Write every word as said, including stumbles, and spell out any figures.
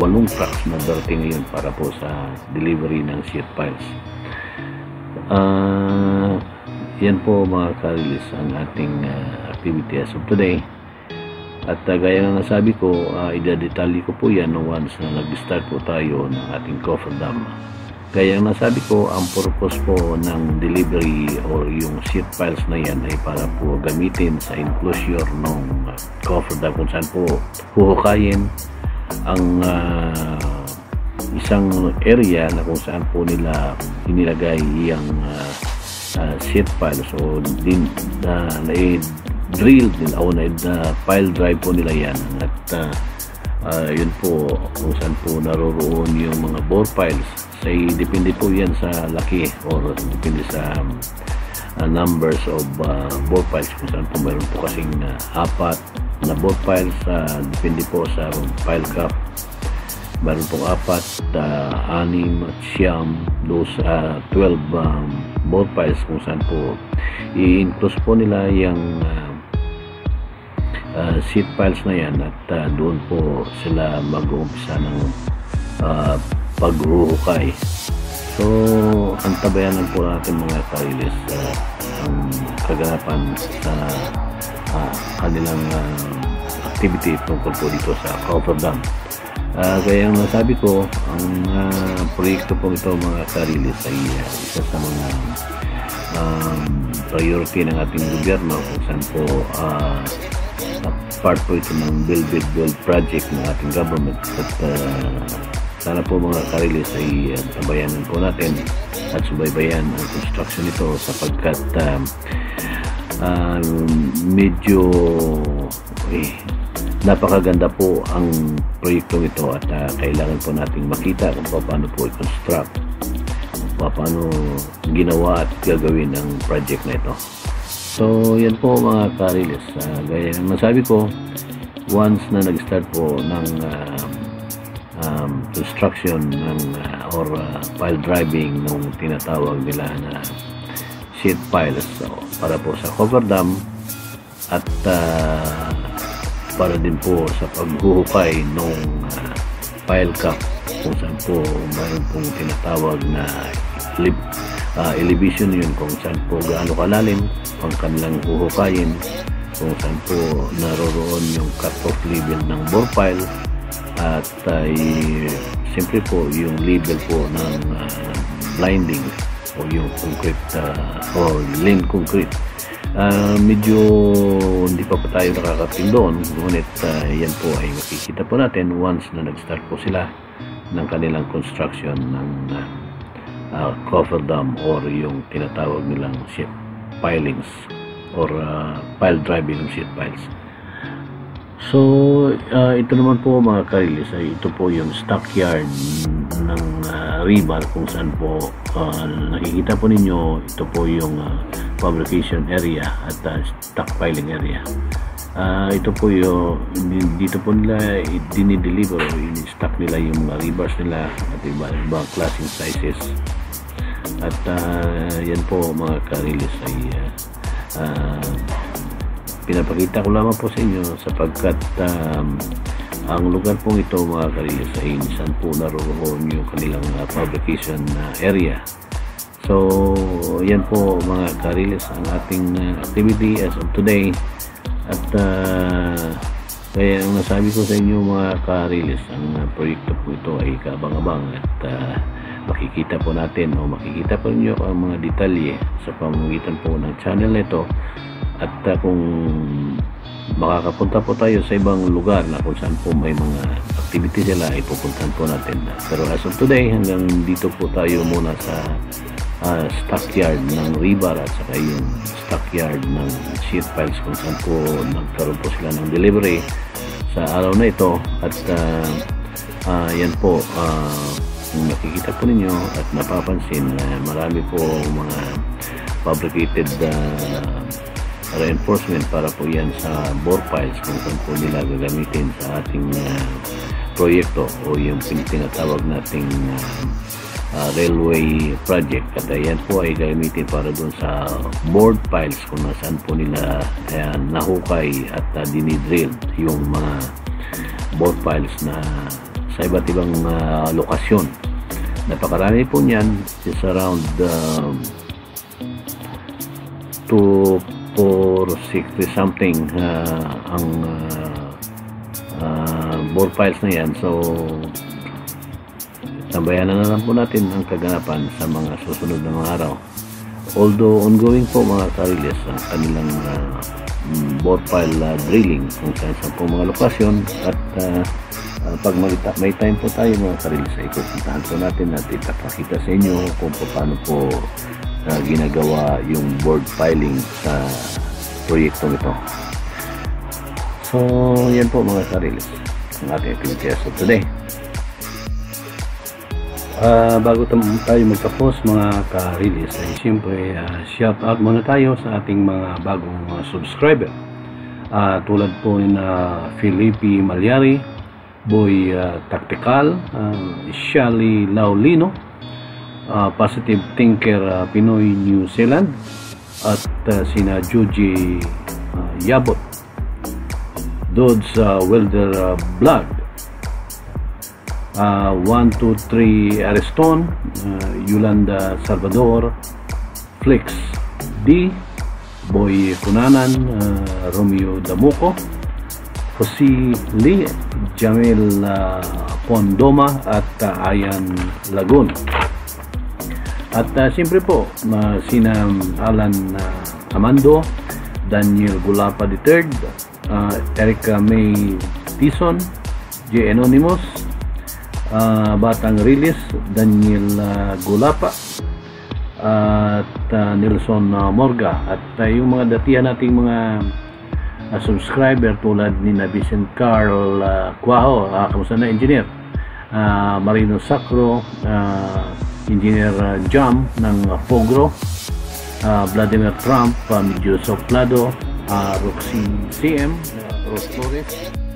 walong trucks na darating ngayon para po sa delivery ng sheet piles. Uh, yan po mga ka-release ang ating uh, activity as of today. At uh, gaya ng nasabi ko, uh, idedetalye ko po yan once na nag-start po tayo ng ating cofferdam. Gaya ng nasabi ko, ang purpose po ng delivery or yung sheet piles na yan ay para po gamitin sa enclosure ng uh, cofferdam kung saan po huhukayin ang uh, isang area na kung saan po nila inilagay yung uh, uh, sheet piles. So din uh, na-drill din o na-pile drive po nila yan at uh, uh, yun po kung saan po naroroon yung mga bore piles. So depende po yan sa laki or depende sa um, uh, numbers of uh, bore piles kung saan po mayroon po kasing uh, apat na bore piles, uh, depende po sa pile cap. Meron pong apat, uh, anim at siyam, those uh, twelve um, bore piles kung saan po i-enclose po nila yung uh, uh, sheet piles na yan at uh, doon po sila mag-uumpisa ng uh, paghuhukay. So antabayanan po natin mga ka-release uh, ang kaganapan sa uh, kanilang uh, activity tungkol po dito sa cofferdam. Uh, kaya ang nasabi ko, ang uh, proyekto po ito mga ka-release ay uh, isa sa mga um, priority ng ating gobyerno kung saan po uh, part po ito ng Build Build Build project ng ating government. At uh, sana po mga ka-release ay uh, sabayanan po natin at subaybayan ang construction nito sapagkat uh, uh, medyo eh, napakaganda po ang proyektong ito at uh, kailangan po nating makita kung paano po i-construct, kung paano ginawa at gagawin ang project na ito. So yan po mga ka-release, uh, gaya ng nasabi ko, once na nag-start po ng uh, um, construction ng uh, or uh, pile driving nung tinatawag nila na sheet piles, so, para po sa cofferdam at uh, para din po sa paghuhukay ng uh, pile cap kung saan po mayroon pong tinatawag na elib uh, elevation yun kung saan po gaano kalalim ang kanilang huhukayin, kung saan po naroroon yung cut-off level ng bore pile at ay uh, siyempre po yung level po ng uh, blinding o yung concrete uh, o lean concrete. Uh, medyo hindi pa po tayo nakakating doon, ngunit uh, yan po ay makikita po natin once na nag-start po sila ng kanilang construction ng uh, uh, cofferdam or yung tinatawag nilang sheet pilings or uh, pile driving ng sheet piles. So uh, ito naman po mga ka-release ay ito po yung stockyard ng uh, rebar kung saan po uh, nakikita po ninyo, ito po yung uh, fabrication area at uh, stockpiling area. Uh, ito po yung dito po nila dinideliver o in-stock nila yung mga rebars nila at iba ibang klaseng sizes. At uh, yan po mga ka-release ay uh, uh, pinapakita ko lamang po sa inyo sapagkat um, ang lugar pong ito mga ka-release ay saan po naroon yung kanilang uh, fabrication uh, area. So yan po mga ka-release ang ating uh, activity as of today. At uh, kaya ang nasabi ko sa inyo mga ka-release, ang uh, proyekto po ito ay kabang-abang at uh, makikita po natin o makikita po ninyo ang mga detalye sa pamamagitan po ng channel nito. At uh, kung makakapunta po tayo sa ibang lugar na kung saan po may mga activity sila, ipupuntahan po natin. Pero as of today, hanggang dito po tayo muna sa uh, stockyard ng rebar at saka yung stockyard ng sheet piles kung saan po nagkaroon po sila ng delivery sa araw na ito. At uh, uh, yan po, uh, makikita po ninyo at napapansin na uh, marami po mga fabricated uh, reinforcement para po yan sa bore piles kung saan po nila gagamitin sa ating uh, proyekto o yung tinatawag nating uh, uh, railway project. At ayan po ay gagamitin para dun sa board piles kung nasaan po nila uh, nahukay at uh, dinidrill yung mga board piles na sa iba't ibang uh, lokasyon. Napakarami po niyan, is around um, two four sixty something uh, ang uh, uh, board files na yan. So tambayanan na lang po natin ang kaganapan sa mga susunod na mga araw. Although ongoing po mga karilis ang kanilang uh, board file uh, drilling kung saan saan po mga lokasyon, at uh, uh, pag may, may time po tayo mga karilis ay pupuntahan po natin at ipapakita sa inyo kung paano po uh, ginagawa yung board filing sa proyektong ito. So yan po mga karilis ang ating activities of today. Uh, bago tayo magtapos mga ka-release ay siyempre uh, shout out muna tayo sa ating mga bagong uh, subscriber, uh, tulad po ni uh, Felipe Malyari, Boy uh, Tactical, uh, Shally Laulino, uh, Positive Thinker uh, Pinoy New Zealand, at uh, sina Juji uh, Yabot, Dodds uh, Welder uh, Vlog, Uh, one two three Ariston, uh, Yolanda Salvador, Flix D, Boy Kunanan, uh, Romeo Damuco, Jose Lee, Jamil uh, Pondoma, at uh, Ayan Lagun. At uh, siyempre po uh, sina Alan uh, Amando, Daniel Gulapa the third, uh, Erica May Tison, J. Anonymous, Uh, Batang Rilis, Daniel uh, Gulapa, uh, at uh, Nelson uh, Morga, at uh, yung mga datihan nating mga uh, subscriber tulad ni Vicent Carl uh, Cuajo, uh, kamusta na engineer, uh, Marino Sacro, uh, engineer uh, Jam ng uh, Pogro, uh, Vladimir Trump, uh, Medyo Soplado, uh, Roxy C M, uh, Ros Flores,